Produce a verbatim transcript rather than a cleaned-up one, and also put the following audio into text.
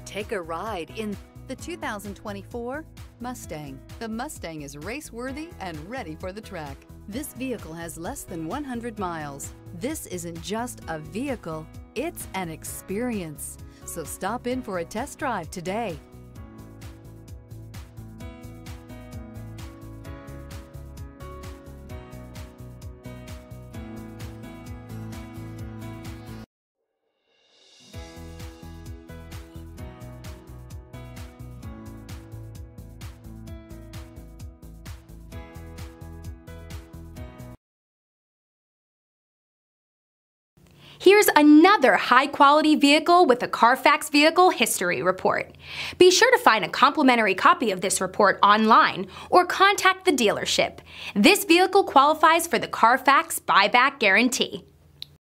Take a ride in the two thousand twenty-four Mustang. The Mustang is race-worthy and ready for the track. This vehicle has less than one hundred miles. This isn't just a vehicle, it's an experience. So stop in for a test drive today. Here's another high-quality vehicle with a Carfax Vehicle History Report. Be sure to find a complimentary copy of this report online or contact the dealership. This vehicle qualifies for the Carfax Buyback Guarantee.